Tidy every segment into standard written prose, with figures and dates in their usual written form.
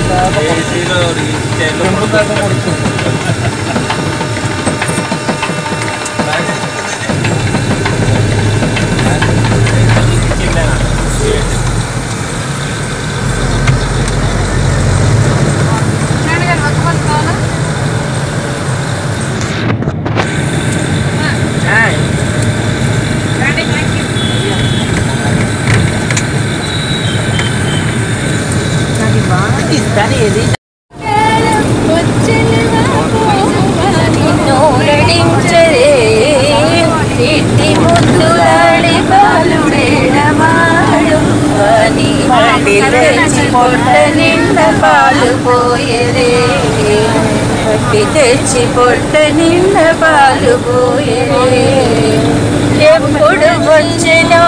తెచ్చి పొట్ట నిండ పాలు పోయే ఎప్పుడు వచ్చినో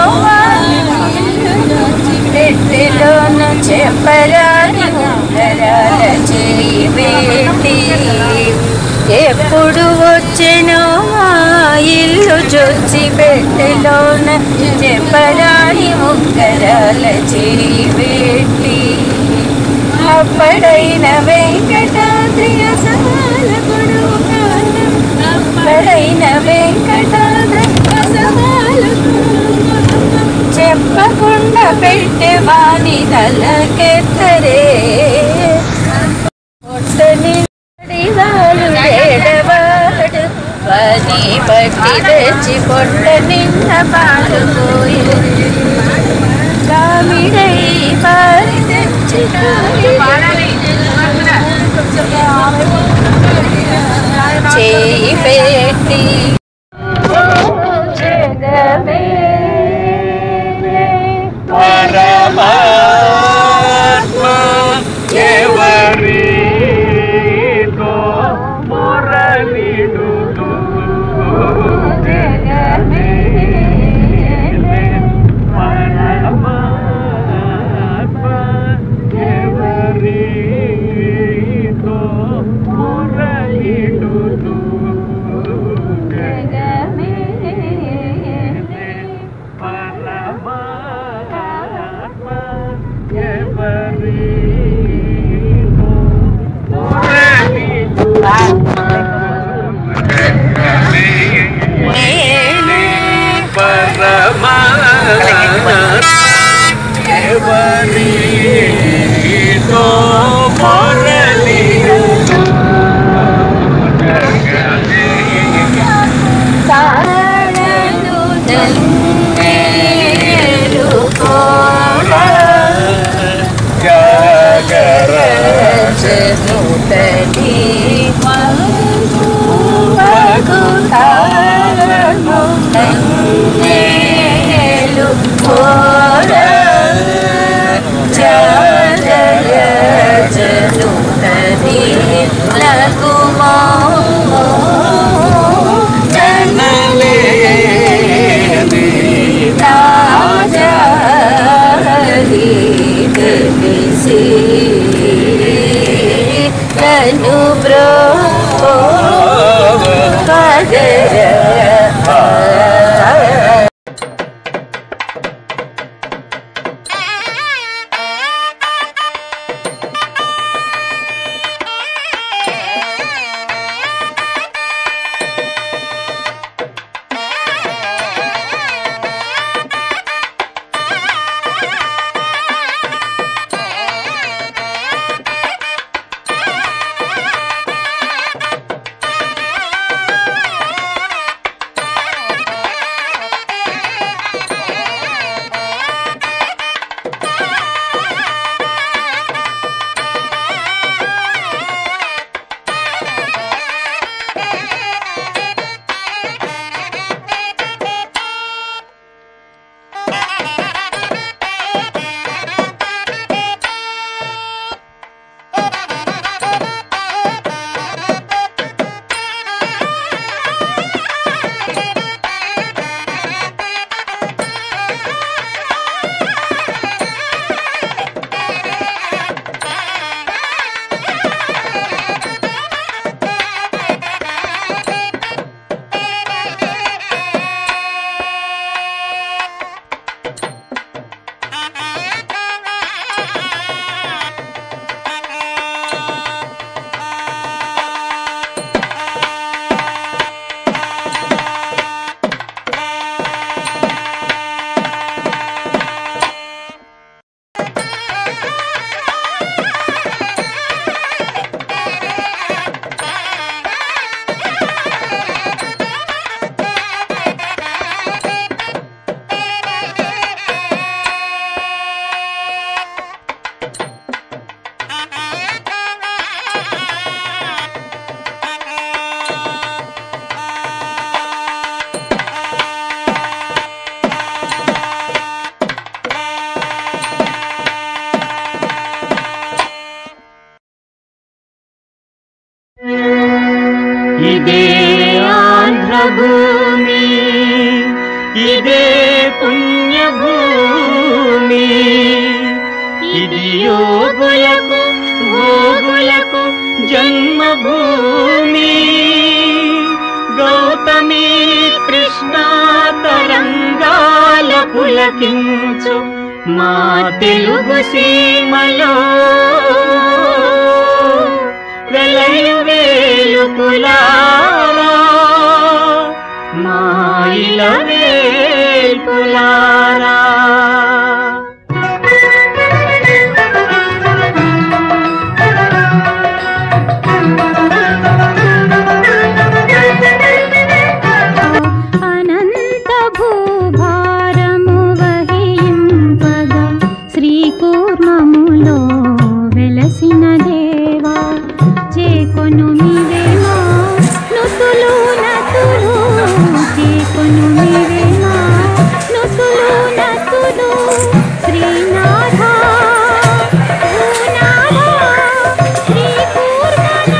పెట్టెలోన చెప్పరాని ఉంగరాల చేయి పెట్టి ఎప్పుడు వచ్చినో ఇల్లు చొచ్చి పెట్టెలోన చెప్పరాని ఉంగరాల చేయి పెట్టి అప్పుడైన వెంకటాద్రి అసమాల పొడువు కాలం అప్పుడైన వెంకటాద్రి అసమాల చెప్పకుండా పెట్టేవాని తలకెత్తరే పొట్టని వాడు ఏడవాడు పని బట్టి తెచ్చి పొట్ట నిన్న పాలు పోయే కామిడై పారి తెచ్చి చేయి పెట్టి జగమే పరమాత్మ ఎవరితో మురళిడుతూ జగమే పరమాత్మ ఎవరితో మురళిడుతూ జగమే పరమాత్మ ఎవరితో మురళిడుతూ ఎవరితో మురళిడుతూ తాళను నన్నేరు కూడా జాగరజనుతని మగు తాళను నన్నేరు కూడా జాగరజనుతని లగుమో తను బ్రో పదర ఇదే ఆంధ్రభూమి, ఇదే పుణ్యభూమి, ఇది యోగులకు భోగులకు జన్మభూమి. గౌతమి కృష్ణా తరంగాల పులకించు మా తెలుగు సీమలో వెలయు వేలుపులారా, మా ఇలవేల్పులారా. అనంత భూభారము వహింపగా శ్రీకూర్మములో వెలసిన దేవా, చేకొను మీవేమా నుతులు నతులు, చేకొను మీవేమా నుతులు నతులు. శ్రీనాథ భూనాథ శ్రీకూర్మనాథ.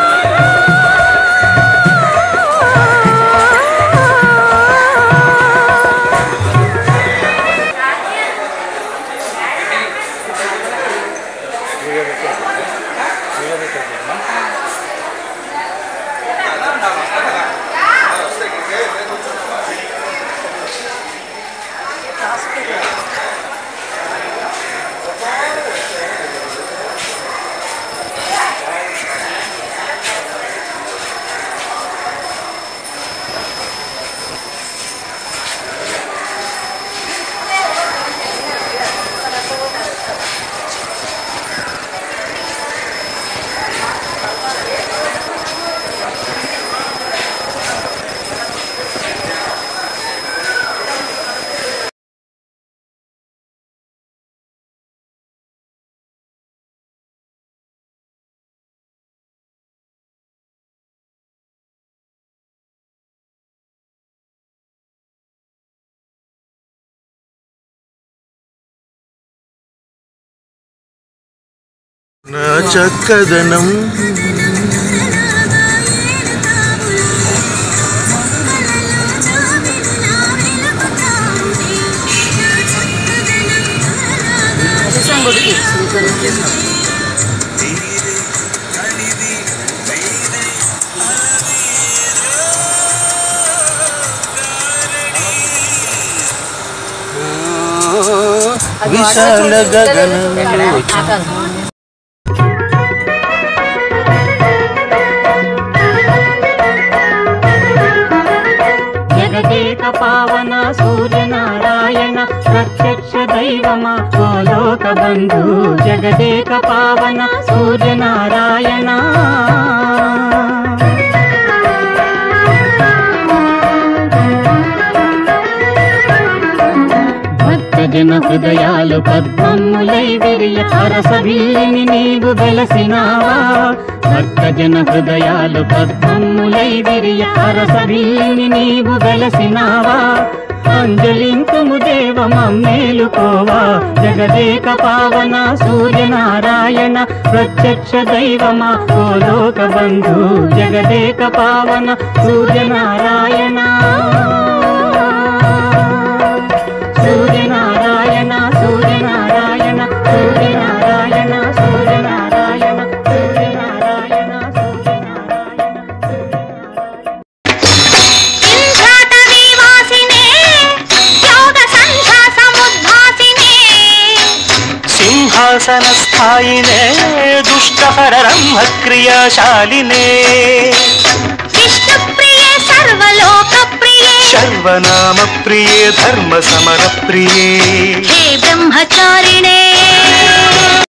నా చక్కదనం విశాల గగనంలో జగదేక పావన సూర్యనారాయణ ప్రత్యక్ష దైవమా గోలోక బంధు. జగదేక పావన సూర్యనారాయణ భక్తజన హృదయాలు పద్మములై విరియ అరసవిల్లిని నీవు వెలసినావా. భక్తజన హృదయాలు పద్మములై విరియ అరసవిల్లిని నీవు వెలసినావా. అంజలింతుము దేవ మమ్మేలుకోవా. జగదేక పావన సూర్యనారాయణ ప్రత్యక్ష దైవమా గోలోక బంధు. జగదేక పావన సూర్యనారాయణ సూర్యనారాయణ సూర్యనారాయణ సూర్యనారాయణ సూర్యనారాయణ సూర్యనారాయణ సింహాసన స్థాయినే దుష్టహర బ్రహ్మ క్రియాశాలినే విష్ణుప్రియే సర్వలోక ప్రియే సర్వనామ ప్రియే ధర్మ సమర ప్రియే హే బ్రహ్మచారిణే